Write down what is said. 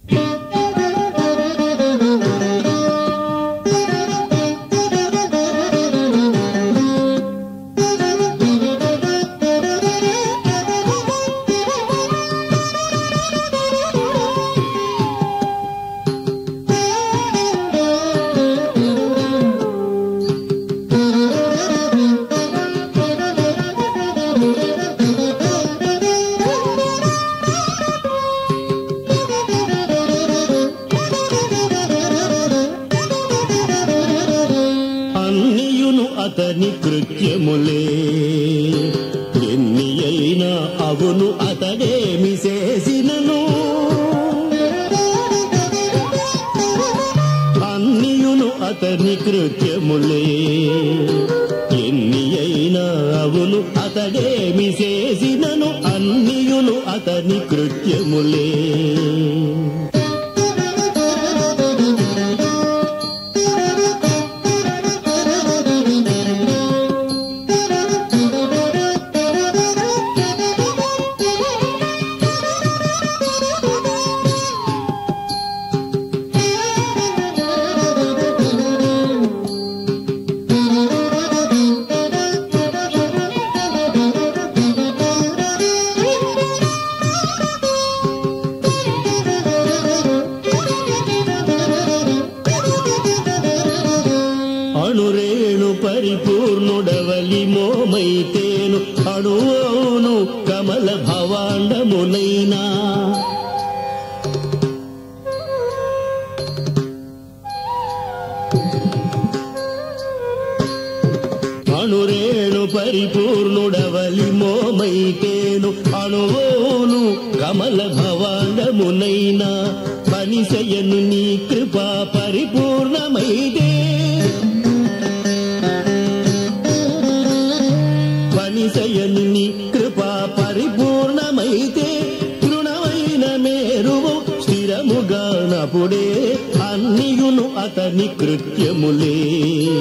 అతని కృత్యములే ఎన్ని అయినా అవును అతడేమి చేసినను అన్నియును అతని కృత్యములే ఎన్ని అయినా అవును అతడేమి చేసినను అన్నియును అతని కృత్యములే అణురేణు పరిపూర్ణుడవలి మోమైతేను అణువును కమల భవాండమునైనా అణురేణు పరిపూర్ణుడవలి మోమైతేను అణువును కమల భవాండమునైనా పనిశయను నీ కృపా పరిపూర్ణమైతే పనిశయను నీ కృపా పరిపూర్ణమైతే తృణమైన మేరువు స్థిరముగా నపుడే అన్నియును అతని కృత్యములే